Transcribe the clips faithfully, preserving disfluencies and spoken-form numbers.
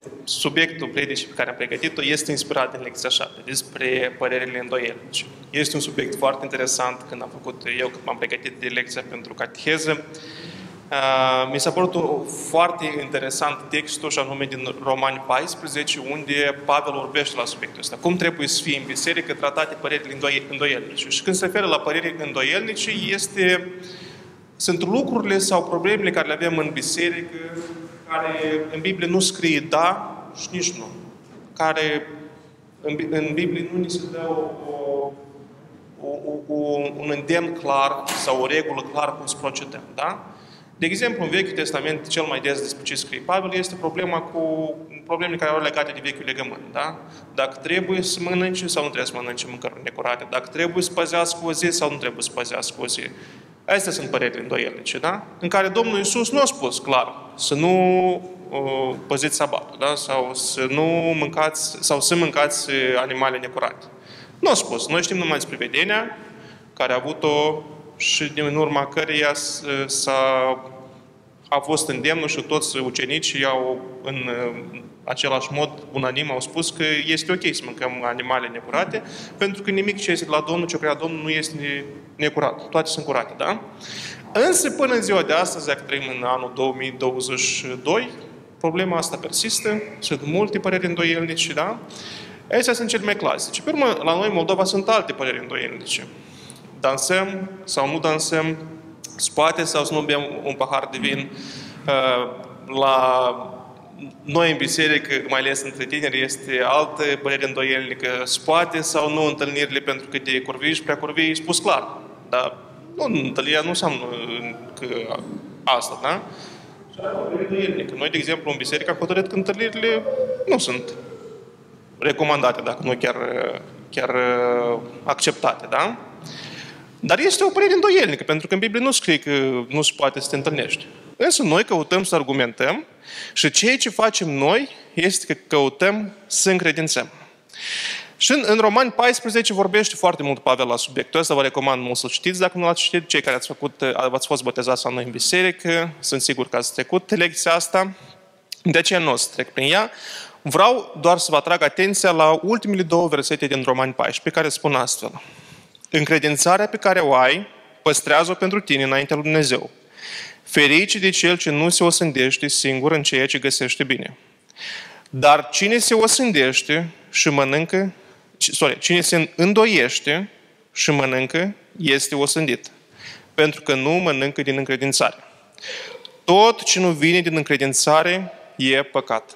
subiectul predicii pe care am pregătit-o este inspirat din lecția șapte, despre părerile îndoielnice. Este un subiect foarte interesant când am făcut eu, când m-am pregătit de lecția pentru cateheză. Uh, mi s-a părut foarte interesant textul, și anume din Romani paisprezece, unde Pavel vorbește la subiectul ăsta. Cum trebuie să fie în biserică tratate părerile îndoielnice. Și când se referă la părerile îndoielnice, este, sunt lucrurile sau problemele care le avem în biserică, care în Biblie nu scrie da și nici nu. Care în, în Biblie nu ni se dă o, o, o, o, un îndemn clar sau o regulă clară cum să procedăm. Da? De exemplu, în Vechiul Testament, cel mai des despre ce scrie Pavel, este problema cu problemele care au legate de Vechiul Legământ. Da? Dacă trebuie să mănânce sau nu trebuie să mănânce mâncăruri necurate. Dacă trebuie să păzească o zi sau nu trebuie să păzească o zi. Astea sunt părerile îndoielnice, da? În care Domnul Iisus nu a spus clar să nu uh, păziți sabatul, da? Sau să nu mâncați, sau să mâncați animale necurate. Nu a spus. Noi știm numai despre vedenia, care a avut-o și din urma căreia s-a, a fost îndemnul și toți ucenicii au în același mod unanim au spus că este ok să mâncăm animale necurate, pentru că nimic ce este de la Domnul, ce crea Domnul, nu este necurat. Toate sunt curate, da? Însă, până în ziua de astăzi, dacă trăim în anul două mii douăzeci și doi, problema asta persistă, sunt multe păreri îndoielnice, da? Astea sunt cele mai clasice. Pe urmă, la noi, în Moldova, sunt alte păreri îndoielnice. Dansăm sau nu dansăm, spate sau să nu bem un pahar de vin. La noi în biserică, mai ales între tineri, este altă părere îndoielnică, spate sau nu întâlnirile pentru că de curvii prea curvii, spus clar. Dar nu, întâlnirea nu înseamnă că asta, da? Și o părere îndoielnică. Noi, de exemplu, în biserică am hotărât că întâlnirile nu sunt recomandate, dacă nu chiar, chiar acceptate, da? Dar este o părere îndoielnică, pentru că în Biblie nu scrie că nu se poate să te întâlnești. Însă noi căutăm să argumentăm și ceea ce facem noi este că căutăm să încredințăm. Și în, în Romani paisprezece vorbește foarte mult Pavel la subiectul ăsta, vă recomand mult să-l citiți dacă nu l-ați citit. Cei care ați, făcut, ați fost botezați la noi în biserică, sunt sigur că ați trecut lecția asta, de aceea nu o să trec prin ea. Vreau doar să vă atrag atenția la ultimele două versete din Romani paisprezece, care spun astfel. Încredințarea pe care o ai, păstrează-o pentru tine înaintea lui Dumnezeu. Ferice de cel ce nu se osândește singur în ceea ce găsește bine. Dar cine se osândește și mănâncă, sorry, cine se îndoiește și mănâncă, este osândit, pentru că nu mănâncă din încredințare. Tot ce nu vine din încredințare e păcat.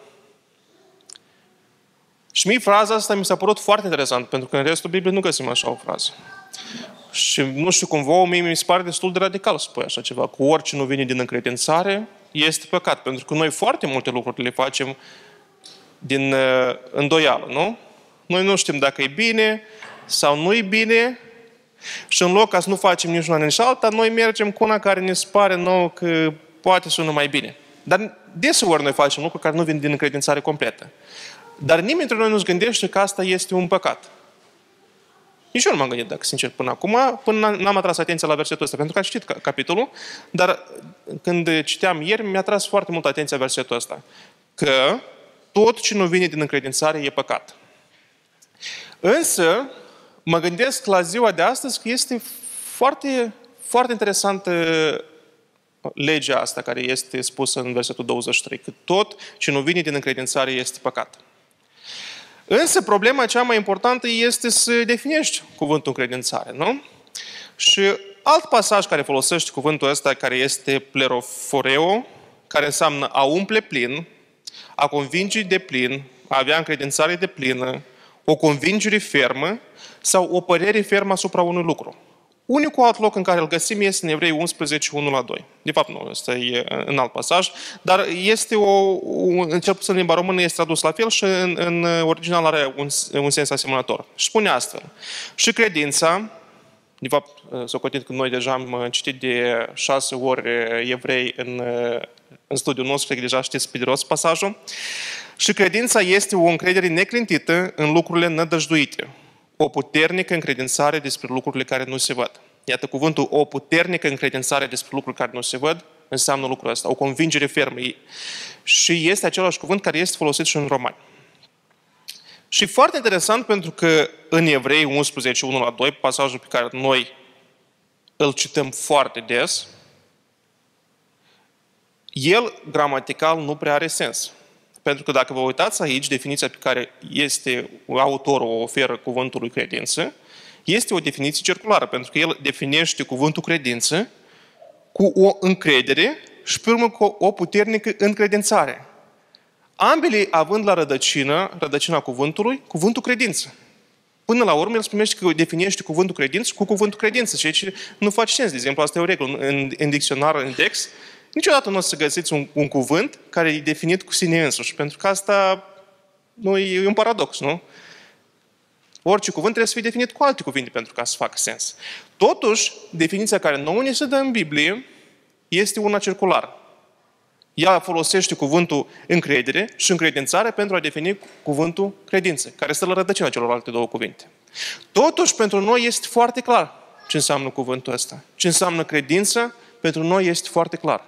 Și mie fraza asta mi s-a părut foarte interesant, pentru că în restul Bibliei nu găsim așa o frază. Și nu știu cum vouă, mie mi se pare destul de radical să spui așa ceva. Cu orice nu vine din încredințare, este păcat. Pentru că noi foarte multe lucruri le facem din uh, îndoială, nu? Noi nu știm dacă e bine sau nu e bine și în loc ca să nu facem nici una nici alta, noi mergem cu una care ne se pare nouă că poate sună mai bine. Dar deseori noi facem lucruri care nu vin din încredințare completă. Dar nimeni dintre noi nu-și gândește că asta este un păcat. Nici eu nu m-am gândit, dacă sincer, până acum, până n-am atras atenția la versetul ăsta, pentru că am citit capitolul, dar când citeam ieri, mi-a tras foarte mult atenția versetul ăsta. Că tot ce nu vine din încredințare e păcat. Însă, mă gândesc la ziua de astăzi că este foarte, foarte interesantă legea asta care este spusă în versetul douăzeci și trei, că tot ce nu vine din încredințare este păcat. Însă problema cea mai importantă este să definești cuvântul încredințare, nu? Și alt pasaj care folosește cuvântul ăsta, care este pleroforeo, care înseamnă a umple plin, a convinge de plin, a avea încredințare de plină, o convingere fermă sau o părere fermă asupra unui lucru. Unicul alt loc în care îl găsim este în Evrei unsprezece, unu la doi. De fapt, nu, ăsta e în alt pasaj, dar este o, un, cel puțin în limba română este tradus la fel și în, în original are un, un sens asemănător. Și spune astfel. Și credința, de fapt, socotit că noi deja am citit de șase ori Evrei în, în studiul nostru, cred că deja știți pe de rost pasajul, și credința este o încredere neclintită în lucrurile nădăjduite. O puternică încredințare despre lucrurile care nu se văd. Iată cuvântul, o puternică încredințare despre lucruri care nu se văd, înseamnă lucrul ăsta, o convingere fermă. Și este același cuvânt care este folosit și în Romani. Și foarte interesant pentru că în Evrei unsprezece, unu la doi, pasajul pe care noi îl cităm foarte des, el gramatical nu prea are sens. Pentru că dacă vă uitați aici, definiția pe care este autorul o oferă cuvântului credință, este o definiție circulară, pentru că el definește cuvântul credință cu o încredere și pe urmă cu o puternică încredințare. Ambele având la rădăcină, rădăcina cuvântului, cuvântul credință. Până la urmă, el spunește că definește cuvântul credință cu cuvântul credință, ceea ce nu face sens. De exemplu, asta e o regulă. În, în dicționar, în text, niciodată nu o să găsiți un, un cuvânt care e definit cu sine însuși, pentru că asta nu, e un paradox, nu? Orice cuvânt trebuie să fie definit cu alte cuvinte pentru ca să facă sens. Totuși, definiția care nouă ne se dă în Biblie este una circulară. Ea folosește cuvântul încredere și încredințare pentru a defini cuvântul credință, care stă la rădăcina celorlalte două cuvinte. Totuși, pentru noi este foarte clar ce înseamnă cuvântul ăsta. Ce înseamnă credință, pentru noi este foarte clar.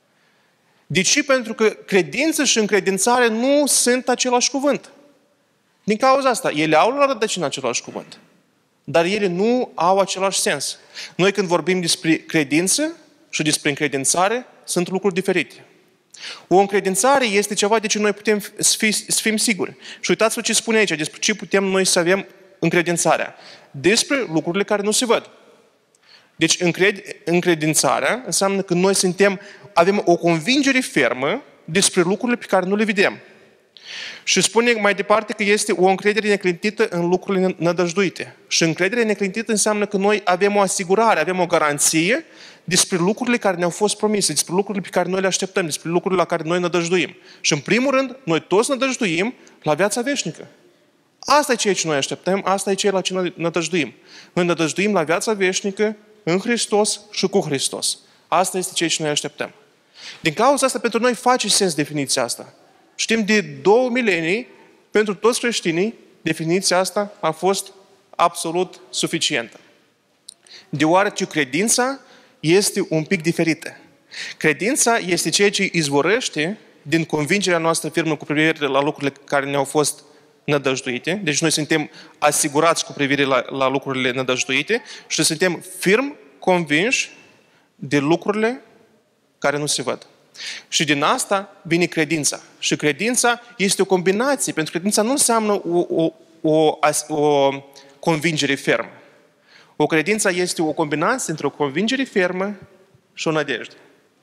De ce? Pentru că credință și încredințare nu sunt același cuvânt. Din cauza asta, ele au la rădăcină același cuvânt, dar ele nu au același sens. Noi când vorbim despre credință și despre încredințare, sunt lucruri diferite. O încredințare este ceva de ce noi putem să, fi, să fim siguri. Și uitați-vă ce spune aici, despre ce putem noi să avem încredințarea. Despre lucrurile care nu se văd. Deci încred, încredințarea înseamnă că noi suntem, avem o convingere fermă despre lucrurile pe care nu le vedem. Și spune mai departe că este o încredere neclintită în lucrurile nădăjduite. Și încredere neclintită înseamnă că noi avem o asigurare, avem o garanție despre lucrurile care ne-au fost promise, despre lucrurile pe care noi le așteptăm, despre lucrurile la care noi nădăjduim. Și în primul rând, noi toți nădăjduim la viața veșnică. Asta e ceea ce noi așteptăm, asta e ceea la ce noi nădăjduim. Noi nădăjduim la viața veșnică în Hristos și cu Hristos. Asta este ceea ce noi așteptăm. Din cauza asta, pentru noi face sens definiția asta. Știm de două milenii, pentru toți creștinii, definiția asta a fost absolut suficientă. Deoarece credința este un pic diferită. Credința este ceea ce izvorăște din convingerea noastră firmă cu privire la lucrurile care ne-au fost nădăjduite. Deci noi suntem asigurați cu privire la, la lucrurile nădăjduite și suntem firm convinși de lucrurile care nu se văd. Și din asta vine credința. Și credința este o combinație, pentru că credința nu înseamnă o, o, o, o convingere fermă. O credință este o combinație între o convingere fermă și o nădejde.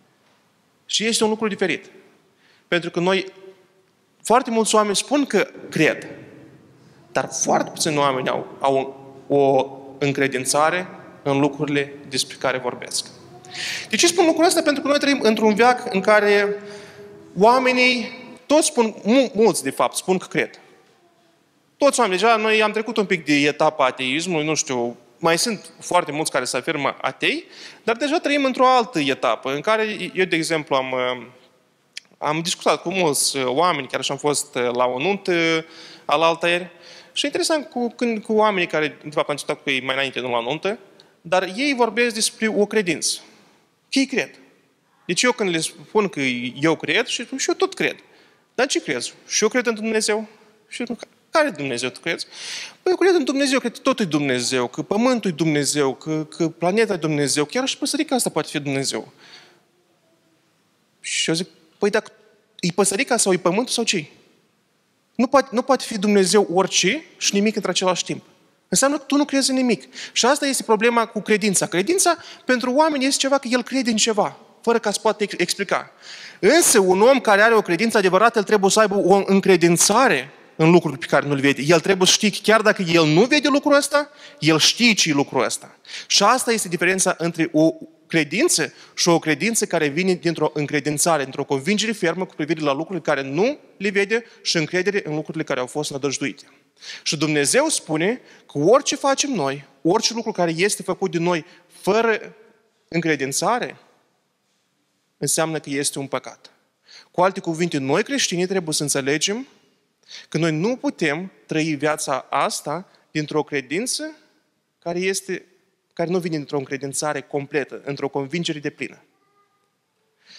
Și este un lucru diferit. Pentru că noi, foarte mulți oameni spun că cred, dar foarte puțini oameni au, au o încredințare în lucrurile despre care vorbesc. De ce spun lucrul ăsta? Pentru că noi trăim într-un veac în care oamenii, toți spun, mulți de fapt, spun că cred. Toți oamenii, deja noi am trecut un pic de etapa ateismului, nu știu, mai sunt foarte mulți care se afirmă atei, dar deja trăim într-o altă etapă, în care eu, de exemplu, am, am discutat cu mulți oameni, chiar și am fost la o nuntă alaltăieri, și interesant cu, când, cu oamenii care, de fapt, am discutat cu ei mai înainte, nu la nuntă, dar ei vorbesc despre o credință. Că ei cred. Deci eu când le spun că eu cred, și, și eu tot cred. Dar ce crezi? Și eu cred în Dumnezeu. Și eu, care Dumnezeu tu crezi? Păi eu cred în Dumnezeu, cred că totul e Dumnezeu, că pământul e Dumnezeu, că, că planeta e Dumnezeu, chiar și păsărica asta poate fi Dumnezeu. Și eu zic, păi dacă e păsărica sau e pământul sau ce? Nu poate, nu poate fi Dumnezeu orice și nimic între același timp. Înseamnă că tu nu crezi în nimic. Și asta este problema cu credința. Credința pentru oameni este ceva că el crede în ceva, fără ca să poată explica. Însă un om care are o credință adevărată, el trebuie să aibă o încredințare în lucruri pe care nu le vede. El trebuie să știe că chiar dacă el nu vede lucrul ăsta, el știe ce e lucrul ăsta. Și asta este diferența între o credință și o credință care vine dintr-o încredințare, dintr-o convingere fermă cu privire la lucrurile care nu le vede și încredere în lucrurile care au fost nădăjduite. Și Dumnezeu spune că orice facem noi, orice lucru care este făcut de noi fără încredințare, înseamnă că este un păcat. Cu alte cuvinte, noi creștinii trebuie să înțelegem că noi nu putem trăi viața asta dintr-o credință care, este, care nu vine dintr-o încredințare completă, într-o convingere deplină.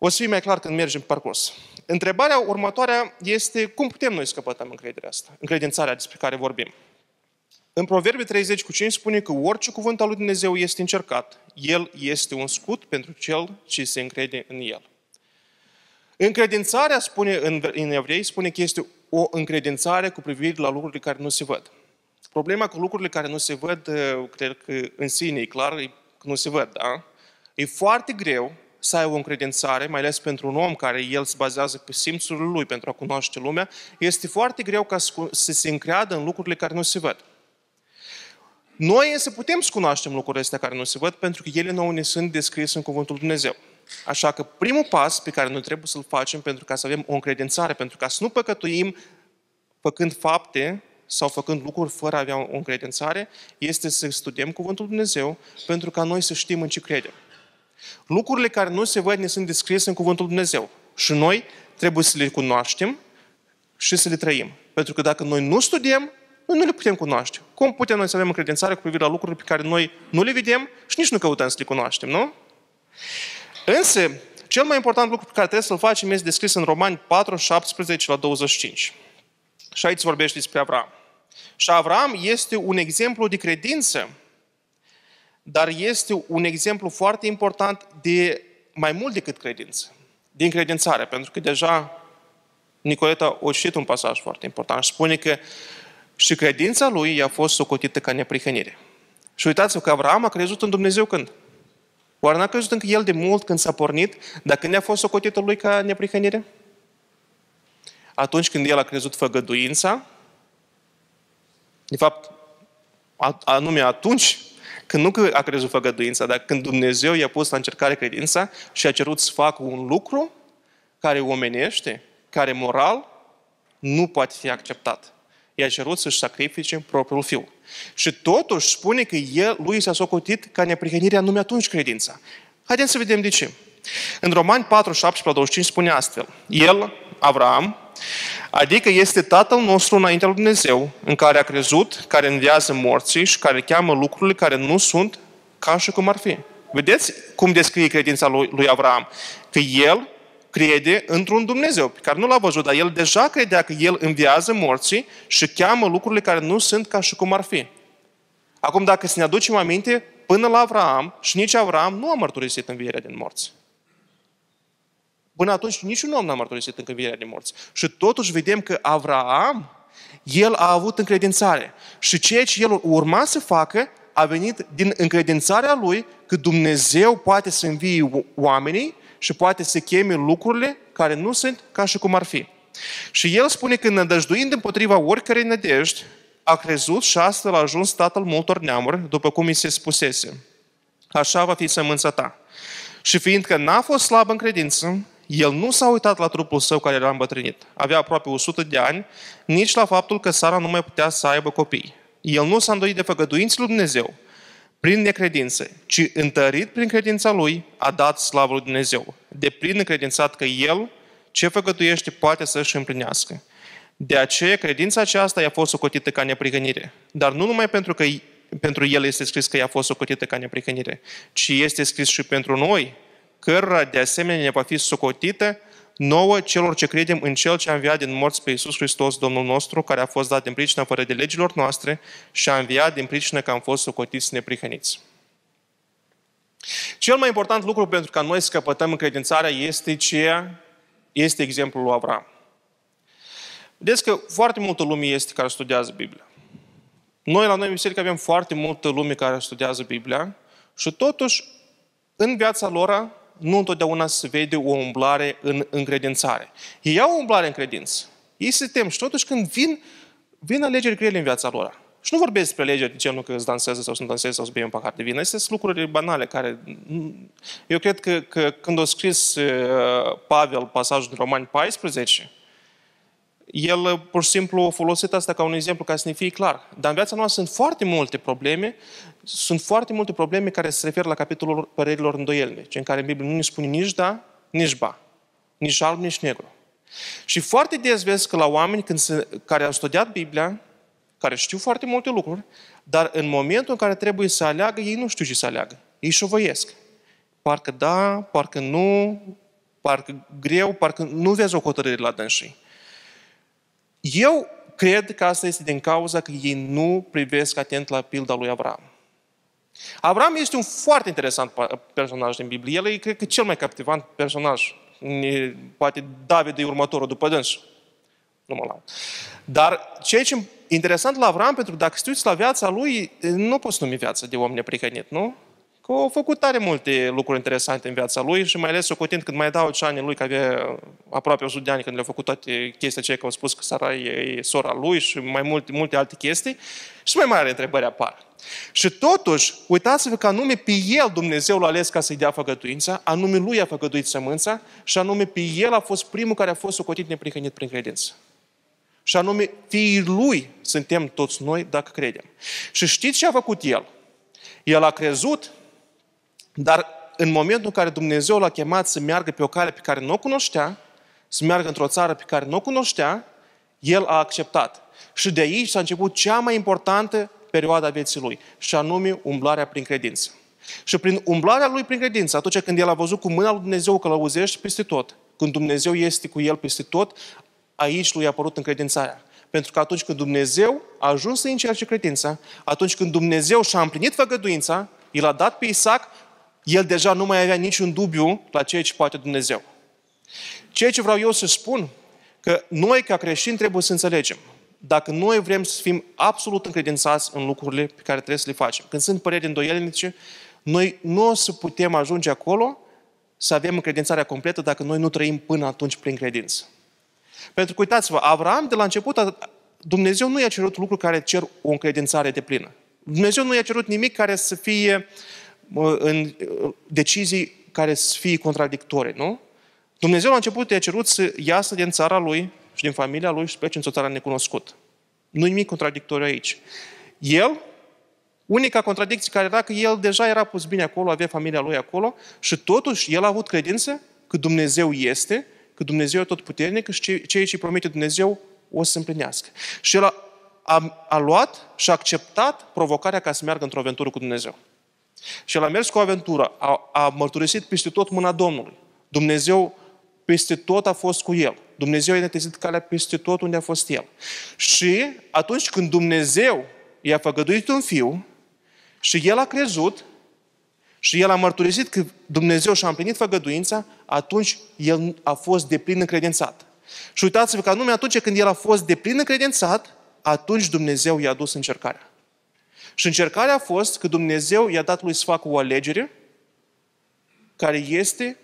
O să fie mai clar când mergem pe parcurs. Întrebarea următoare este cum putem noi să căpătăm încrederea asta, încredințarea despre care vorbim. În Proverbe treizeci cu cinci spune că orice cuvânt al lui Dumnezeu este încercat, el este un scut pentru cel ce se încrede în el. Încredințarea, spune în, în Evrei, spune că este o încredințare cu privire la lucrurile care nu se văd. Problema cu lucrurile care nu se văd, cred că în sine e clar, e că nu se văd, da? E foarte greu să ai o încredințare, mai ales pentru un om care el se bazează pe simțurile lui pentru a cunoaște lumea, este foarte greu ca să se încreadă în lucrurile care nu se văd. Noi însă putem să cunoaștem lucrurile astea care nu se văd, pentru că ele nouă ne sunt descrise în Cuvântul Lui Dumnezeu. Așa că primul pas pe care noi trebuie să-l facem pentru ca să avem o încredințare, pentru ca să nu păcătuim făcând fapte sau făcând lucruri fără a avea o încredințare, este să studiem Cuvântul Lui Dumnezeu pentru ca noi să știm în ce credem. Lucrurile care nu se văd ne sunt descrise în Cuvântul Lui Dumnezeu și noi trebuie să le cunoaștem și să le trăim. Pentru că dacă noi nu studiem, noi nu le putem cunoaște. Cum putem noi să avem încredințare cu privire la lucruri pe care noi nu le vedem și nici nu căutăm să le cunoaștem, nu? Însă, cel mai important lucru pe care trebuie să-l facem este descris în Romani patru, șaptesprezece la douăzeci și cinci. Și aici vorbește despre Avram. Și Avram este un exemplu de credință, dar este un exemplu foarte important de mai mult decât credință, de încredințare, pentru că deja Nicoleta a citit un pasaj foarte important și spune că și credința lui i-a fost socotită ca neprihănire. Și uitați-vă că Avram a crezut în Dumnezeu când? Oare n-a crezut încă el de mult când s-a pornit, dar când i-a fost socotită lui ca neprihănire? Atunci când el a crezut făgăduința, de fapt, anume atunci când nu că a crezut făgăduința, dar când Dumnezeu i-a pus la încercare credința și a cerut să facă un lucru care omenește, care moral nu poate fi acceptat. I-a cerut să-și sacrifice propriul fiu. Și totuși spune că el, lui s-a socotit ca neprihănirea numai atunci credința. Haideți să vedem de ce. În Romani patru, șaptesprezece la douăzeci și cinci spune astfel. El, Avram, adică este Tatăl nostru înaintea lui Dumnezeu, în care a crezut, care înviază morții și care cheamă lucrurile care nu sunt ca și cum ar fi. Vedeți cum descrie credința lui, lui Avram? Că el crede într-un Dumnezeu pe care nu l-a văzut, dar el deja credea că el înviază morții și cheamă lucrurile care nu sunt ca și cum ar fi. Acum, dacă să ne aducem aminte, până la Avram și nici Avram nu a mărturisit învierea din morți. Până atunci niciun om n-a mărturisit învierea din morți. Și totuși vedem că Avram, el a avut încredințare. Și ceea ce el urma să facă a venit din încredințarea lui că Dumnezeu poate să învie oamenii și poate să cheme lucrurile care nu sunt ca și cum ar fi. Și el spune că nădăjduind împotriva oricărei nădejdi, a crezut și astfel a ajuns tatăl multor neamuri, după cum îi se spusese. Așa va fi sămânța ta. Și fiindcă n-a fost slab în credință, el nu s-a uitat la trupul său care era îmbătrânit. Avea aproape o sută de ani, nici la faptul că Sara nu mai putea să aibă copii. El nu s-a îndoit de făgăduințele lui Dumnezeu prin necredință, ci întărit prin credința lui a dat slavă lui Dumnezeu. De plin încredințat că el, ce făgăduiește, poate să-și împlinească. De aceea, credința aceasta i-a fost socotită ca neprihănire. Dar nu numai pentru că pentru el este scris că i-a fost socotită ca neprihănire, ci este scris și pentru noi, cărora de asemenea ne va fi socotită nouă celor ce credem în Cel ce a înviat din morți pe Iisus Hristos, Domnul nostru, care a fost dat din pricina fără de legilor noastre și a înviat din pricina că am fost socotiți neprihăniți. Cel mai important lucru pentru ca noi să căpătăm încredințarea este ce este exemplul lui Avram. Vedeți că foarte multă lume este care studiază Biblia. Noi la noi în biserică avem foarte multă lume care studiază Biblia și totuși în viața lor nu întotdeauna se vede o umblare în încredințare. Ei au o umblare în credință. Ei se tem și totuși când vin, vin alegeri grele în viața lor. Și nu vorbesc despre alegeri de genul că îți dansează sau să danseze sau să bei un pahar de vin. Astea sunt lucruri banale care... Eu cred că, că când a scris Pavel pasajul din Romani paisprezece, el pur și simplu a folosit asta ca un exemplu ca să ne fie clar. Dar în viața noastră sunt foarte multe probleme, sunt foarte multe probleme care se referă la capitolul părerilor îndoielnice, în care în Biblie nu ne spune nici da, nici ba, nici alb, nici negru. Și foarte des vezi că la oameni când se, care au studiat Biblia, care știu foarte multe lucruri, dar în momentul în care trebuie să aleagă, ei nu știu ce să aleagă. Ei șovăiesc. Parcă da, parcă nu, parcă greu, parcă nu vezi o hotărâre la dânsii. Eu cred că asta este din cauza că ei nu privesc atent la pilda lui Avram. Avram este un foarte interesant personaj din Biblie. El e, cred că, cel mai captivant personaj. Poate David e următorul după dânsul. Nu mă laud. Dar ceea ce e interesant la Avram, pentru că dacă te uiți la viața lui, nu poți numi viața de om neprihănit, nu? Că a făcut tare multe lucruri interesante în viața lui și mai ales socotind când mai dau ce ani lui, că avea aproape o sută de ani când le-a făcut toate chestia aceea, că au spus că Sarai e sora lui și mai multe, multe alte chestii, și mai mare întrebări apar. Și totuși, uitați-vă că anume pe el Dumnezeu l-a ales ca să-i dea făgăduința, anume lui a făgăduit sămânța și anume pe el a fost primul care a fost socotit neprihănit prin credință. Și anume, fiii lui suntem toți noi dacă credem. Și știți ce a făcut el? El a crezut, dar în momentul în care Dumnezeu l-a chemat să meargă pe o cale pe care nu o cunoștea, să meargă într-o țară pe care nu o cunoștea, el a acceptat. Și de aici s-a început cea mai importantă perioada vieții lui, și anume umblarea prin credință. Și prin umblarea lui prin credință, atunci când el a văzut cu mâna lui Dumnezeu călăuzește peste tot, când Dumnezeu este cu el peste tot, aici lui a apărut încredințarea. Pentru că atunci când Dumnezeu a ajuns să încerce credința, atunci când Dumnezeu și-a împlinit făgăduința, el a dat pe Isaac, el deja nu mai avea niciun dubiu la ceea ce poate Dumnezeu. Ceea ce vreau eu să spun, că noi ca creștini trebuie să înțelegem. Dacă noi vrem să fim absolut încredințați în lucrurile pe care trebuie să le facem, când sunt păreri îndoielnice, noi nu o să putem ajunge acolo să avem încredințarea completă dacă noi nu trăim până atunci prin credință. Pentru că, uitați-vă, Avram, de la început, Dumnezeu nu i-a cerut lucruri care cer o încredințare deplină. Dumnezeu nu i-a cerut nimic care să fie în decizii care să fie contradictorii, nu? Dumnezeu la început i-a cerut să iasă din țara lui și din familia lui și să plece într-o țară necunoscută. Nu-i nimic contradictoriu aici. El, unica contradicție care era că el deja era pus bine acolo, avea familia lui acolo și totuși el a avut credință că Dumnezeu este, că Dumnezeu e totputernic și ceea ce promite Dumnezeu o să se împlinească. Și el a, a, a luat și a acceptat provocarea ca să meargă într-o aventură cu Dumnezeu. Și el a mers cu o aventură, a, a mărturisit peste tot mâna Domnului. Dumnezeu peste tot a fost cu el. Dumnezeu i-a netezit calea peste tot unde a fost el. Și atunci când Dumnezeu i-a făgăduit un fiu și el a crezut și el a mărturisit că Dumnezeu și-a împlinit făgăduința, atunci el a fost deplin încredințat. Și uitați-vă că anume atunci când el a fost deplin încredințat, atunci Dumnezeu i-a dus încercarea. Și încercarea a fost că Dumnezeu i-a dat lui să facă o alegere care este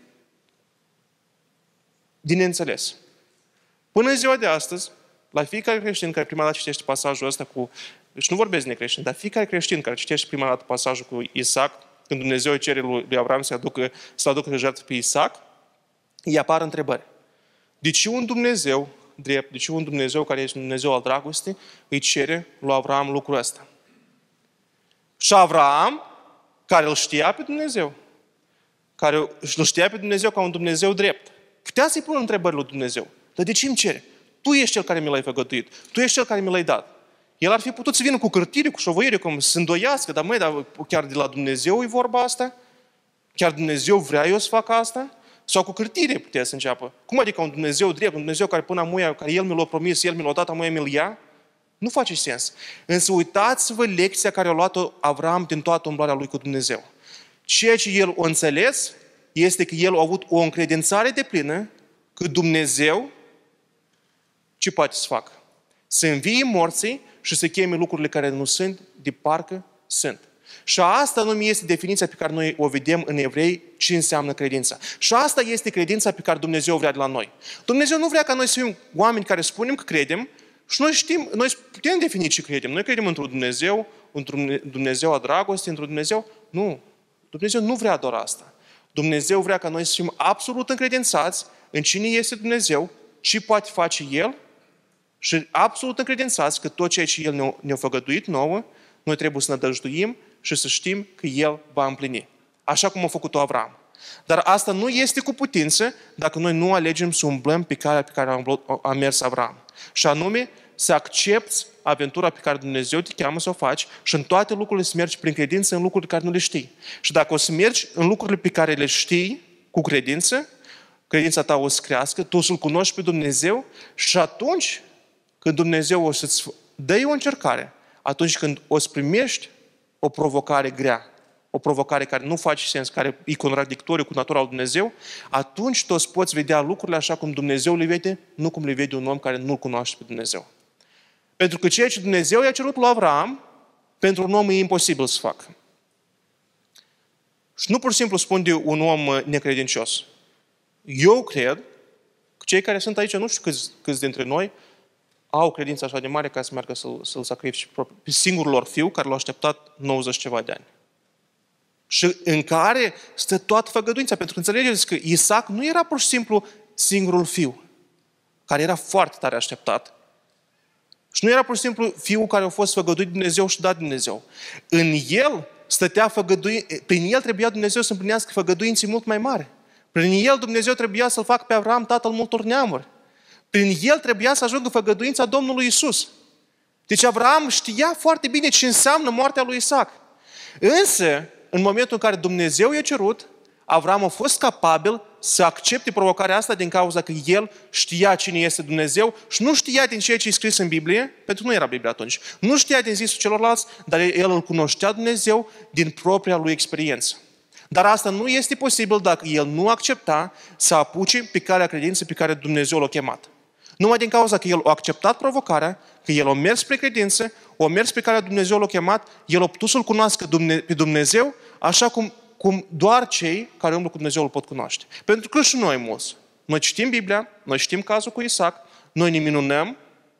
din neînțeles. Până în ziua de astăzi, la fiecare creștin care prima dată citește pasajul ăsta cu... Deci nu vorbesc de necreștin, dar fiecare creștin care citește prima dată pasajul cu Isaac, când Dumnezeu îi cere lui Avram să aducă, să aducă jertfă pe Isaac, îi apar întrebări. De ce un Dumnezeu drept, de ce un Dumnezeu care este un Dumnezeu al dragostei, îi cere lui Avram lucrul ăsta? Și Avram, care îl știa pe Dumnezeu, care îl știa pe Dumnezeu ca un Dumnezeu drept, putea să-i pună întrebări lui Dumnezeu. Dar de ce îmi cere? Tu ești cel care mi l-ai făgăduit. Tu ești cel care mi l-ai dat. El ar fi putut să vină cu cârtire, cu șovăire, cum să îndoiască, dar măi, dar chiar de la Dumnezeu e vorba asta? Chiar Dumnezeu vrea eu să fac asta? Sau cu cârtire putea să înceapă. Cum adică un Dumnezeu drept, un Dumnezeu care până amuia, care El mi l-a promis, El mi l-a dat, amuia mi-l ia? Nu face sens. Însă uitați-vă lecția care a luat-o Avram din toată umblarea lui cu Dumnezeu. Ceea ce el a înțeles este că el a avut o încredințare deplină că Dumnezeu ce poate să facă? Să învie morții și să cheme lucrurile care nu sunt de parcă sunt. Și asta nu este definiția pe care noi o vedem în Evrei, ce înseamnă credința. Și asta este credința pe care Dumnezeu vrea de la noi. Dumnezeu nu vrea ca noi să fim oameni care spunem că credem și noi știm, noi putem defini ce credem. Noi credem într-un Dumnezeu, într-un Dumnezeu a dragostei, într-un Dumnezeu... Nu. Dumnezeu nu vrea doar asta. Dumnezeu vrea ca noi să fim absolut încredințați în cine este Dumnezeu, ce poate face El și absolut încredințați că tot ceea ce El ne-a, ne-a făgăduit nouă, noi trebuie să nădăjduim și să știm că El va împlini. Așa cum a făcut-o Avram. Dar asta nu este cu putință dacă noi nu alegem să umblăm pe calea pe care a mers Avram. Și anume, să accepți aventura pe care Dumnezeu te cheamă să o faci și în toate lucrurile să mergi prin credință în lucruri pe care nu le știi. Și dacă o să mergi în lucrurile pe care le știi cu credință, credința ta o să crească, tu o să-L cunoști pe Dumnezeu și atunci când Dumnezeu o să-ți dă o încercare, atunci când o să primești o provocare grea, o provocare care nu face sens, care e contradictoriu cu natura lui Dumnezeu, atunci tu o să poți vedea lucrurile așa cum Dumnezeu le vede, nu cum le vede un om care nu-L cunoaște pe Dumnezeu. Pentru că ceea ce Dumnezeu i-a cerut lui Avram, pentru un om e imposibil să facă. Și nu pur și simplu spun de un om necredincios. Eu cred că cei care sunt aici, nu știu câți, câți dintre noi, au credința așa de mare ca să meargă să-l, să-l sacrifice pe singurul lor fiu, care l-a așteptat nouăzeci ceva de ani. Și în care stă toată făgăduința. Pentru că înțelegeți că Isaac nu era pur și simplu singurul fiu, care era foarte tare așteptat. Și nu era pur și simplu fiul care a fost făgăduit de Dumnezeu și dat de Dumnezeu. În el stătea făgădui, prin el trebuia Dumnezeu să împlinească făgăduinții mult mai mari. Prin el Dumnezeu trebuia să-l facă pe Avram tatăl multor neamuri. Prin el trebuia să ajungă făgăduința Domnului Iisus. Deci Avram știa foarte bine ce înseamnă moartea lui Isaac. Însă, în momentul în care Dumnezeu i-a cerut, Avram a fost capabil să accepte provocarea asta din cauza că el știa cine este Dumnezeu și nu știa din ceea ce e scris în Biblie, pentru că nu era Biblie atunci, nu știa din zisul celorlalți, dar el îl cunoștea Dumnezeu din propria lui experiență. Dar asta nu este posibil dacă el nu accepta să apuce pe calea credinței pe care Dumnezeu l-a chemat. Numai din cauza că el a acceptat provocarea, că el a mers spre credință, a mers pe care Dumnezeu l-a chemat, el a putut să-L cunoască pe Dumnezeu așa cum, cum doar cei care umblă cu Dumnezeu îl pot cunoaște. Pentru că și noi mulți. Noi citim Biblia, noi știm cazul cu Isaac, noi ne minunăm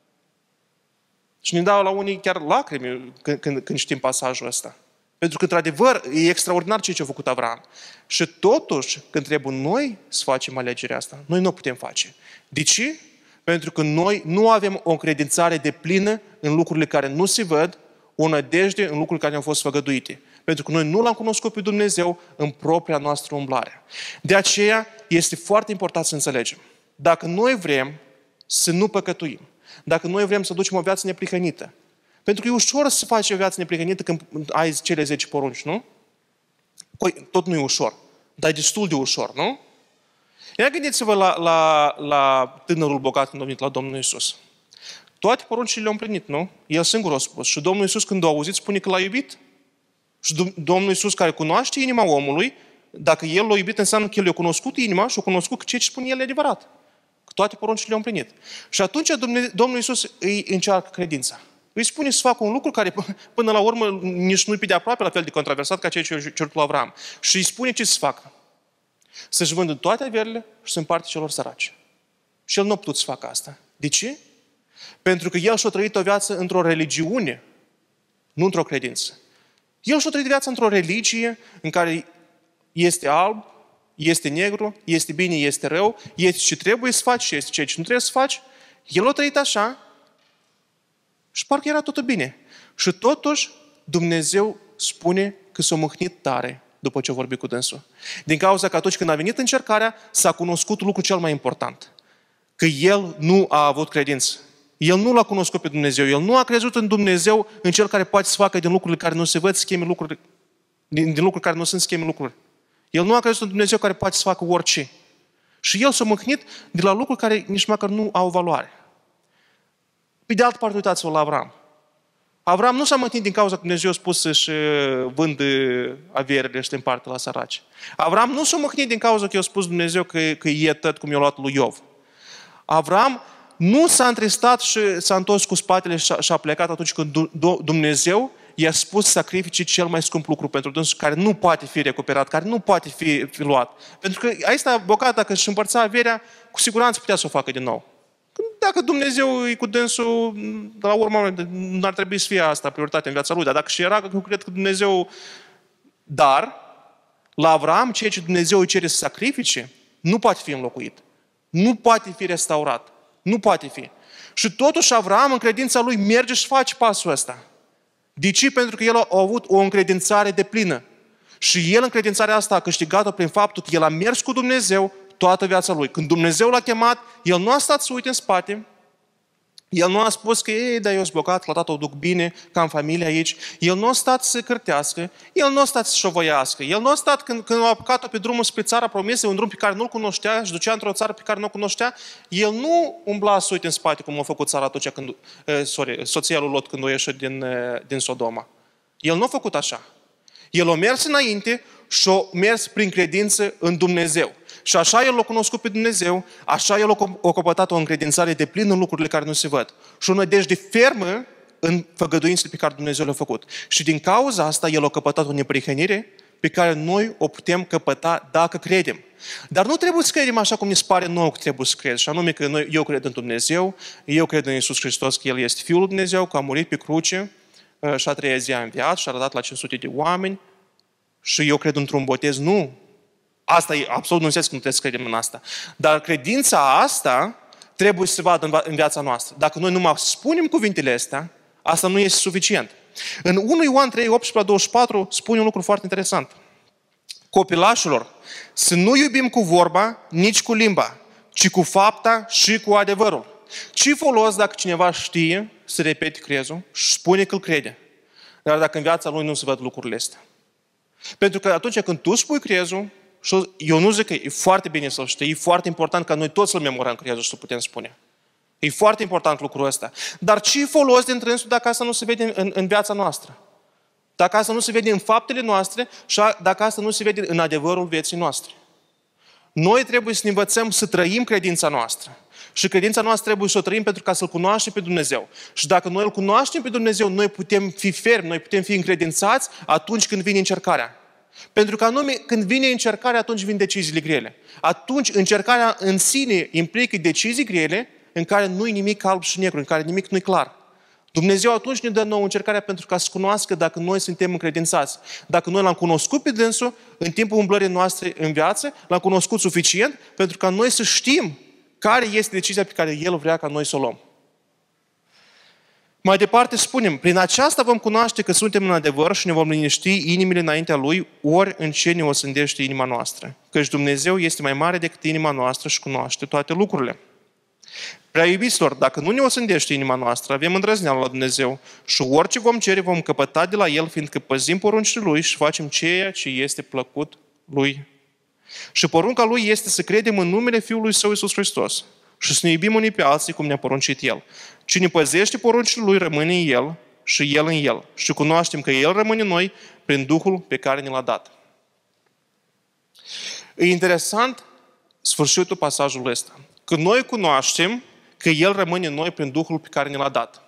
și ne dau la unii chiar lacrimi când, când, când știm pasajul ăsta. Pentru că, într-adevăr, e extraordinar ceea ce a făcut Avram. Și totuși, când trebuie noi să facem alegerea asta, noi nu o putem face. De ce? Pentru că noi nu avem o încredințare deplină în lucrurile care nu se văd, o nădejde în lucrurile care ne-au fost făgăduite. Pentru că noi nu L-am cunoscut pe Dumnezeu în propria noastră umblare. De aceea este foarte important să înțelegem. Dacă noi vrem să nu păcătuim, dacă noi vrem să ducem o viață neprihănită, pentru că e ușor să faci o viață neprihănită când ai cele zece porunci, nu? Păi, tot nu e ușor, dar e destul de ușor, nu? Ia gândiți-vă la, la, la tânărul bogat când a venit la Domnul Iisus. Toate poruncile le-a împlinit, nu? El singur a spus. Și Domnul Iisus, când a auzit, spune că l-a iubit. Și Domnul Iisus, care cunoaște inima omului, dacă El l-a iubit, înseamnă că El i-a cunoscut inima și a cunoscut că ceea ce spune El e adevărat. Că toate poruncile le-a împlinit. Și atunci Domnul Iisus îi încearcă credința. Îi spune să facă un lucru care, până la urmă, nici nu-i pe de aproape la fel de controversat ca ceea ce a cerut lui Avram. Și îi spune ce să facă. Să-și vândă toate averile și să împarte celor săraci. Și el nu a putut să facă asta. De ce? Pentru că el și-a trăit o viață într-o religiune, nu într-o credință. El și-a trăit viața într-o religie în care este alb, este negru, este bine, este rău, este ce trebuie să faci și este ceea ce nu trebuie să faci. El a trăit așa și parcă era totul bine. Și totuși Dumnezeu spune că s-a mâhnit tare după ce a vorbit cu dânsul. Din cauza că atunci când a venit încercarea, s-a cunoscut lucrul cel mai important. Că el nu a avut credință. El nu l-a cunoscut pe Dumnezeu. El nu a crezut în Dumnezeu, în Cel care poate să facă din lucrurile care nu se văd, scheme lucruri, din, din lucruri care nu sunt, scheme lucruri. El nu a crezut în Dumnezeu care poate să facă orice. Și el s-a mâhnit de la lucruri care nici măcar nu au valoare. Pe de altă parte, uitați-vă la Avram. Avram nu s-a mâhnit din cauza că Dumnezeu a spus să-și vândă averile și le împarte la săraci. Avram nu s-a mâhnit din cauza că i-a spus Dumnezeu că, că e tăt cum i-a luat lui Iov. Avram nu s-a întristat și s-a întors cu spatele și a, și a plecat atunci când Dumnezeu i-a spus să sacrifice cel mai scump lucru pentru dânsul, care nu poate fi recuperat, care nu poate fi, fi luat. Pentru că aici bogat, dacă își împărța averea, cu siguranță putea să o facă din nou. Dacă Dumnezeu e cu dânsul, de la urmă, nu ar trebui să fie asta prioritate în viața lui. Dar dacă și era, eu cred că Dumnezeu... Dar, la Avram, ceea ce Dumnezeu îi cere să sacrifice, nu poate fi înlocuit. Nu poate fi restaurat. Nu poate fi. Și totuși Avram, în credința lui, merge și face pasul ăsta. De ce? Pentru că el a avut o încredințare deplină. Și el, în credințarea asta, a câștigat-o prin faptul că el a mers cu Dumnezeu toată viața lui. Când Dumnezeu l-a chemat, el nu a stat să uite în spate, El nu a spus că, ei, dar eu sunt bogat, la tată o duc bine, că am familie aici. El nu a stat să cârtească, el nu a stat să șovăiască, el nu a stat când, când a apucat-o pe drumul spre țara promisă, un drum pe care nu-l cunoștea și ducea într-o țară pe care nu o cunoștea, el nu umbla să uite în spate cum a făcut țara atunci când, uh, sorry, soția lui Lot când a ieșit din, uh, din Sodoma. El nu a făcut așa. El a mers înainte și a mers prin credință în Dumnezeu. Și așa el l-a cunoscut pe Dumnezeu, așa el a căpătat o încredințare de plin în lucrurile care nu se văd. Și o nădejde fermă în făgăduințele pe care Dumnezeu le-a făcut. Și din cauza asta el a căpătat o neprihănire pe care noi o putem căpăta dacă credem. Dar nu trebuie să credem așa cum ne pare nouă că trebuie să credem. Și anume că noi, eu cred în Dumnezeu, eu cred în Iisus Hristos că El este Fiul lui Dumnezeu, că a murit pe cruce și a treia zi a înviat și a arătat la cinci sute de oameni și eu cred într-un botez. Nu. Asta e absolut, nu înseamnă că nu trebuie să credem în asta. Dar credința asta trebuie să se vadă în viața noastră. Dacă noi numai spunem cuvintele astea, asta nu este suficient. În unu Ioan trei, optsprezece la douăzeci și patru spune un lucru foarte interesant. Copilașilor, să nu iubim cu vorba, nici cu limba, ci cu fapta și cu adevărul. Ce folos dacă cineva știe să repete crezul și spune că îl crede, dar dacă în viața lui nu se văd lucrurile astea? Pentru că atunci când tu spui crezul, și eu nu zic că e foarte bine să-l știi, e foarte important ca noi toți să-l memorăm crezul și să putem spune. E foarte important lucrul ăsta. Dar ce folos din trânsul dacă asta nu se vede în, în viața noastră? Dacă asta nu se vede în faptele noastre și dacă asta nu se vede în adevărul vieții noastre? Noi trebuie să ne învățăm să trăim credința noastră. Și credința noastră trebuie să o trăim pentru ca să-L cunoaștem pe Dumnezeu. Și dacă noi îl cunoaștem pe Dumnezeu, noi putem fi fermi, noi putem fi încredințați atunci când vine încercarea. Pentru că anume, când vine încercarea, atunci vin deciziile grele. Atunci, încercarea în sine implică decizii grele în care nu-i nimic alb și negru, în care nimic nu-i clar. Dumnezeu atunci ne dă nouă încercarea pentru ca să cunoască dacă noi suntem încredințați. Dacă noi l-am cunoscut pe dânsul în timpul umblării noastre în viață, l-am cunoscut suficient pentru ca noi să știm care este decizia pe care El vrea ca noi să o luăm. Mai departe spunem, prin aceasta vom cunoaște că suntem în adevăr și ne vom liniști inimile înaintea Lui, ori în ce ne osândește inima noastră. Căci Dumnezeu este mai mare decât inima noastră și cunoaște toate lucrurile. Prea iubiților, dacă nu ne osândește inima noastră, avem îndrăzneală la Dumnezeu și orice vom cere vom căpăta de la El, fiindcă păzim poruncile Lui și facem ceea ce este plăcut Lui. Și porunca Lui este să credem în numele Fiului Său Iisus Hristos și să ne iubim unii pe alții cum ne-a poruncit El. Cine păzește poruncile Lui rămâne în El și El în El. Și cunoaștem că El rămâne în noi prin Duhul pe care ne l-a dat. E interesant sfârșitul pasajului ăsta. Că noi cunoaștem că El rămâne în noi prin Duhul pe care ne l-a dat.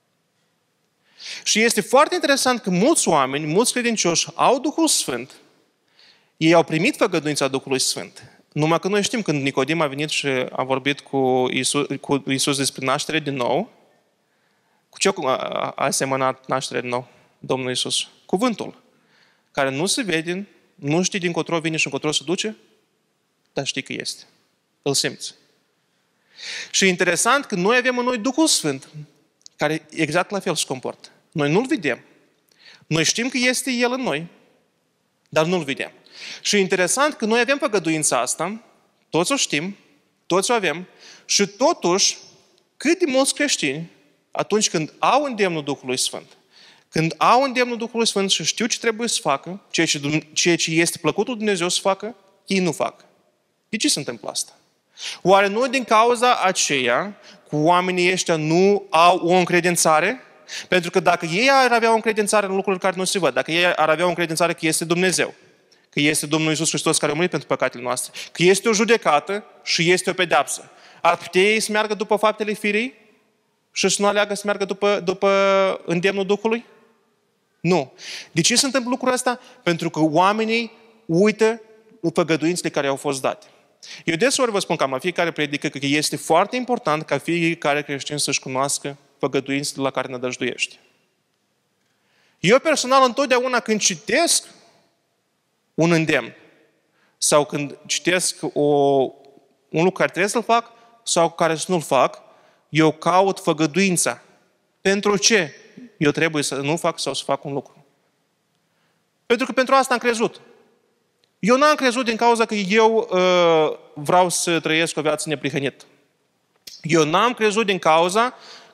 Și este foarte interesant că mulți oameni, mulți credincioși au Duhul Sfânt. Ei au primit făgăduința Duhului Sfânt. Numai că noi știm când Nicodim a venit și a vorbit cu Iisus, cu Iisus despre naștere din nou, cu ce a asemănat nașterea din nou Domnul Iisus? Cuvântul, care nu se vede, nu știi dincotro vine și încotro se duce, dar știi că este. Îl simți. Și e interesant că noi avem în noi Duhul Sfânt, care exact la fel se comportă. Noi nu-L vedem. Noi știm că este El în noi, dar nu-L vedem. Și e interesant că noi avem făgăduința asta, toți o știm, toți o avem, și totuși, cât de mulți creștini, atunci când au îndemnul Duhului Sfânt, când au îndemnul Duhului Sfânt și știu ce trebuie să facă, ceea ce, ceea ce este plăcutul Dumnezeu să facă, ei nu fac. De ce se întâmplă asta? Oare nu din cauza aceea că oamenii ăștia nu au o încredințare? Pentru că dacă ei ar avea o încredințare în lucruri care nu se văd, dacă ei ar avea o încredințare că este Dumnezeu, că este Domnul Iisus Hristos care a murit pentru păcatele noastre, că este o judecată și este o pedeapsă, ar putea ei să meargă după faptele firei și să nu aleagă să meargă după, după îndemnul Duhului? Nu. De ce se întâmplă lucrul ăsta? Pentru că oamenii uită făgăduințele care au fost date. Eu deseori vă spun cam la fiecare predică că este foarte important ca fiecare creștin să-și cunoască făgăduințele la care nădăjduiește. Eu personal întotdeauna când citesc un îndemn sau când citesc o, un lucru care trebuie să-l fac sau care să nu-l fac, eu caut făgăduința. Pentru ce eu trebuie să nu fac sau să fac un lucru? Pentru că pentru asta am crezut. Eu n-am crezut din cauza că eu uh, vreau să trăiesc o viață neprihănită. Eu n-am crezut din cauza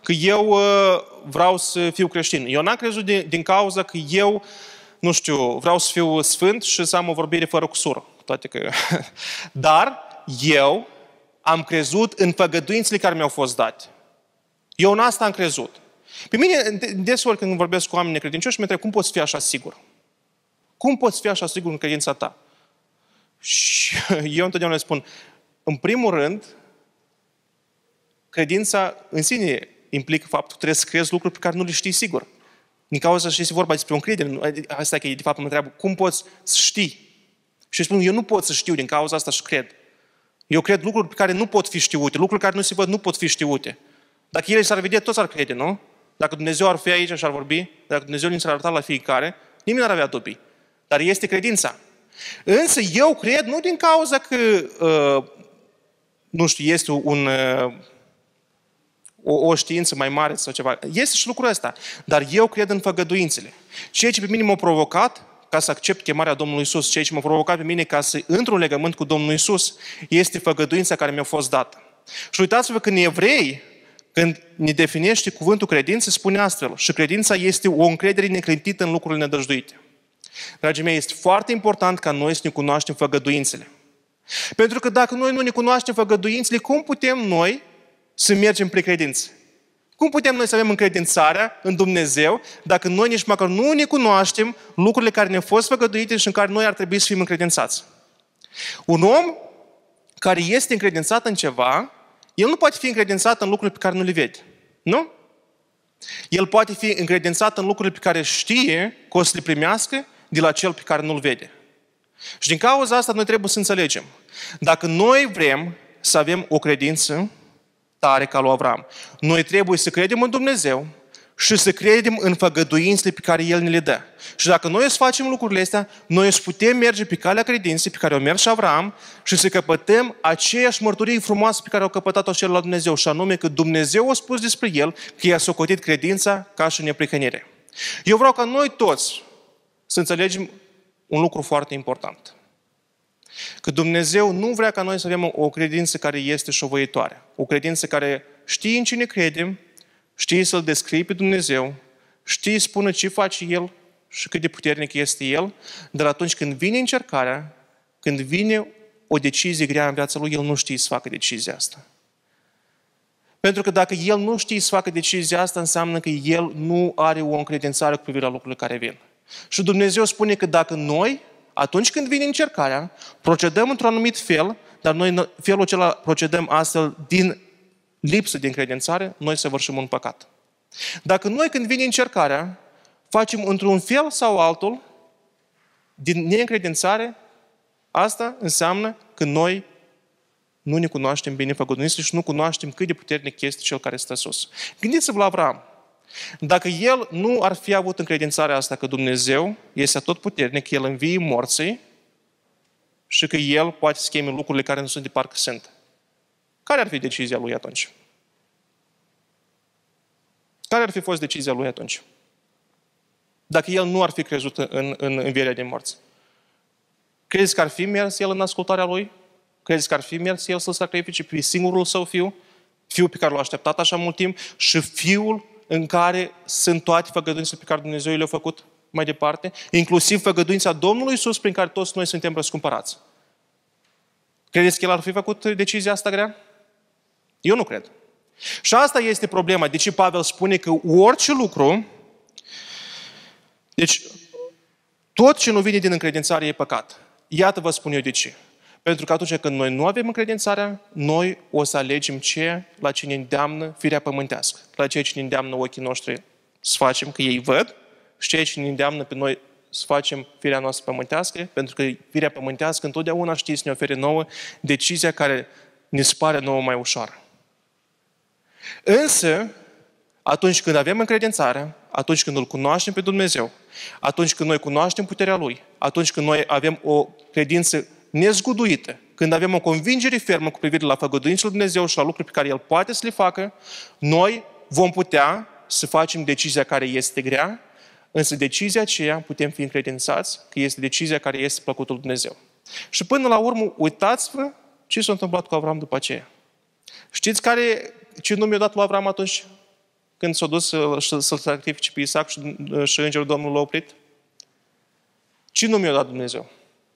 că eu uh, vreau să fiu creștin. Eu n-am crezut din, din cauza că eu, nu știu, vreau să fiu sfânt și să am o vorbire fără cusură. Toate că... Dar eu am crezut în făgăduințele care mi-au fost date. Eu în asta am crezut. Pe mine, desori când vorbesc cu oameni necredincioși, mă întreb, cum poți fi așa sigur? Cum poți fi așa sigur în credința ta? Și eu întotdeauna le spun, în primul rând, credința în sine implică faptul că trebuie să crezi lucruri pe care nu le știi sigur. Din cauza că este vorba despre o încredere. Asta e că de fapt mă întreabă, cum poți să știi? Și spun, eu nu pot să știu din cauza asta și cred. Eu cred lucruri pe care nu pot fi știute, lucruri care nu se văd nu pot fi știute. Dacă ele s-ar vedea, toți ar crede, nu? Dacă Dumnezeu ar fi aici și ar vorbi, dacă Dumnezeu ne s-ar arăta la fiecare, nimeni n-ar avea dubii. Dar este credința. Însă eu cred nu din cauza că, uh, nu știu, este un, uh, o, o știință mai mare sau ceva. Este și lucrul ăsta. Dar eu cred în făgăduințele. Ceea ce pe mine m-a provocat ca să accept chemarea Domnului Iisus, ceea ce m-a provocat pe mine ca să intru în legământ cu Domnul Iisus, este făgăduința care mi-a fost dată. Și uitați-vă că în Evrei, când ne definește cuvântul credință, spune astfel, și credința este o încredere neclintită în lucrurile nedăjduite. Dragii mei, este foarte important ca noi să ne cunoaștem făgăduințele. Pentru că dacă noi nu ne cunoaștem făgăduințele, cum putem noi să mergem prin credință? Cum putem noi să avem încredințarea în Dumnezeu dacă noi nici măcar nu ne cunoaștem lucrurile care ne-au fost făgăduite și în care noi ar trebui să fim încredințați? Un om care este încredințat în ceva, el nu poate fi încredințat în lucrurile pe care nu le vede. Nu? El poate fi încredințat în lucrurile pe care știe că o să le primească de la cel pe care nu-l vede. Și din cauza asta noi trebuie să înțelegem. Dacă noi vrem să avem o credință tare ca lui Avram, noi trebuie să credem în Dumnezeu și să credem în făgăduințele pe care El ne le dă. Și dacă noi să facem lucrurile astea, noi să putem merge pe calea credinței pe care o merge și Avram și să căpătăm aceeași mărturie frumoasă pe care au căpătat-o cel la Dumnezeu, și anume că Dumnezeu a spus despre El că i-a socotit credința ca și neprihănire. Eu vreau ca noi toți să înțelegem un lucru foarte important. Că Dumnezeu nu vrea ca noi să avem o credință care este șovăitoare. O credință care știe în cine credem, știe să-L descrie pe Dumnezeu, știe să spună ce face El și cât de puternic este El, dar atunci când vine încercarea, când vine o decizie grea în viața Lui, El nu știe să facă decizia asta. Pentru că dacă El nu știe să facă decizia asta, înseamnă că El nu are o încredințare cu privire la lucrurile care vin. Și Dumnezeu spune că dacă noi, atunci când vine încercarea, procedăm într-un anumit fel, dar noi felul acela procedăm astfel din lipsă de încredințare, noi săvârșim un păcat. Dacă noi când vine încercarea, facem într-un fel sau altul, din neîncredințare, asta înseamnă că noi nu ne cunoaștem bine făgăduințele și nu cunoaștem cât de puternic este Cel care stă sus. Gândiți-vă la Avram. Dacă el nu ar fi avut încredințarea asta că Dumnezeu este atotputernic, El învie morții și că El poate să schimbe lucrurile care nu sunt de parcă sunt, care ar fi decizia lui atunci? Care ar fi fost decizia lui atunci? Dacă el nu ar fi crezut în, în învierea din morți. Credeți că ar fi mers el în ascultarea lui? Credeți că ar fi mers el să-l sacrifice pe singurul său fiu? Fiul pe care l-a așteptat așa mult timp și fiul în care sunt toate făgăduințele pe care Dumnezeu le-a făcut mai departe, inclusiv făgăduința Domnului Iisus prin care toți noi suntem răscumpărați. Credeți că el ar fi făcut decizia asta grea? Eu nu cred. Și asta este problema. De ce Pavel spune că orice lucru, deci tot ce nu vine din încredințare e păcat. Iată vă spun eu de ce. Pentru că atunci când noi nu avem încredințarea, noi o să alegem ce la ce ne îndeamnă firea pământească. La ceea ce ne îndeamnă ochii noștri să facem, că ei văd, și ceea ce ne îndeamnă pe noi să facem firea noastră pământească, pentru că firea pământească întotdeauna știe să ne ofere nouă decizia care ne se pare nouă mai ușoară. Însă, atunci când avem încredințarea, atunci când îl cunoaștem pe Dumnezeu, atunci când noi cunoaștem puterea Lui, atunci când noi avem o credință nezguduită, când avem o convingere fermă cu privire la făgăduințele Lui Dumnezeu și la lucruri pe care El poate să le facă, noi vom putea să facem decizia care este grea, însă decizia aceea putem fi încredințați că este decizia care este plăcutul Lui Dumnezeu. Și până la urmă, uitați-vă ce s-a întâmplat cu Avram după aceea. Știți care, ce nume i-a dat lui Avram atunci? când s-a dus să- să-l sacrifice pe Isaac și, și îngerul Domnului l-a oprit? Ce nume i-a dat Dumnezeu?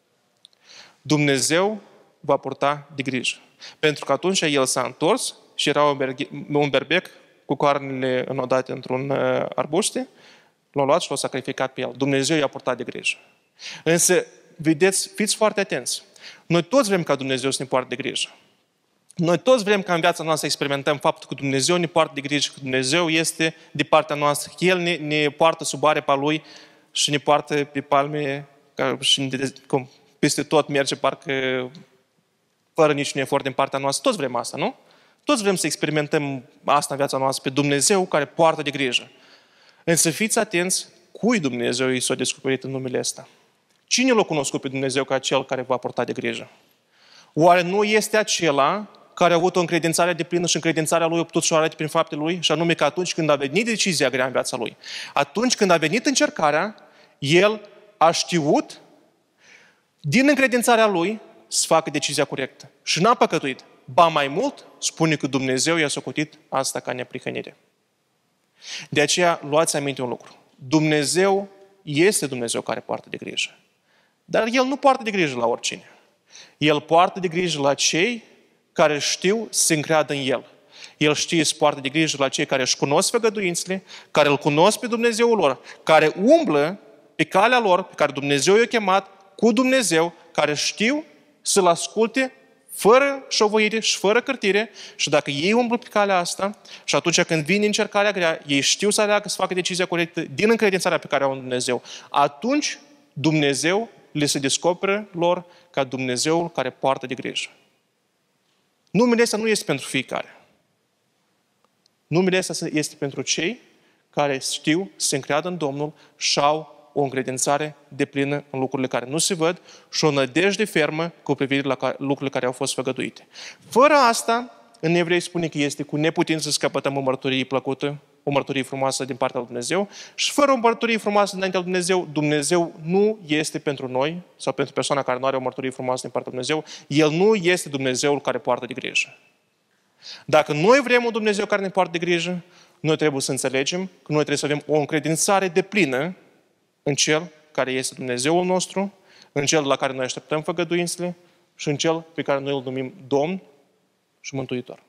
Dumnezeu va purta de grijă. Pentru că atunci el s-a întors și era un, berghe, un berbec cu coarnele înodate într-un uh, arbuște, l-a luat și l-a sacrificat pe el. Dumnezeu i-a purtat de grijă. Însă, vedeți, fiți foarte atenți. Noi toți vrem ca Dumnezeu să ne poarte de grijă. Noi toți vrem ca în viața noastră să experimentăm faptul că Dumnezeu ne poartă de grijă, că Dumnezeu este de partea noastră, că El ne, ne poartă sub aripa Lui și ne poartă pe palme și ne, cum, peste tot merge parcă fără niciun efort din partea noastră. Toți vrem asta, nu? Toți vrem să experimentăm asta în viața noastră, pe Dumnezeu care poartă de grijă. Însă fiți atenți cui Dumnezeu i s-a descoperit în numele ăsta. Cine l-a cunoscut pe Dumnezeu ca cel care va purta de grijă? Oare nu este acela care a avut o încredințare de plină și încredințarea lui a putut să o arate prin faptele lui? Și anume că atunci când a venit decizia grea în viața lui, atunci când a venit încercarea, el a știut din încredințarea lui să facă decizia corectă. Și n-a păcătuit. Ba mai mult, spune că Dumnezeu i-a socotit asta ca neprihănire. De aceea, luați aminte un lucru. Dumnezeu este Dumnezeu care poartă de grijă. Dar El nu poartă de grijă la oricine. El poartă de grijă la cei care știu să se încreadă în El. El știe să poartă de grijă la cei care își cunosc făgăduințele, care îl cunosc pe Dumnezeul lor, care umblă pe calea lor, pe care Dumnezeu i-a chemat, cu Dumnezeu, care știu să-L asculte fără șovăire și fără cârtire, și dacă ei umblă pe calea asta, și atunci când vine încercarea grea, ei știu să aleagă, să facă decizia corectă din încredințarea pe care o au în Dumnezeu, atunci Dumnezeu le se descoperă lor ca Dumnezeul care poartă de grijă. Numele ăsta nu este pentru fiecare. Numele ăsta este pentru cei care știu să se încreadă în Domnul și au o încredințare deplină în lucrurile care nu se văd și o nădejde fermă cu privire la lucrurile care au fost făgăduite. Fără asta, în Evrei spune că este cu neputință să căpătăm o mărturie plăcută, o mărturie frumoasă din partea lui Dumnezeu, și fără o mărturie frumoasă înaintea lui Dumnezeu, Dumnezeu nu este pentru noi, sau pentru persoana care nu are o mărturie frumoasă din partea lui Dumnezeu, El nu este Dumnezeul care poartă de grijă. Dacă noi vrem un Dumnezeu care ne poartă de grijă, noi trebuie să înțelegem că noi trebuie să avem o încredințare deplină în Cel care este Dumnezeul nostru, în Cel la care noi așteptăm făgăduințele și în Cel pe care noi îl numim Domn și Mântuitor.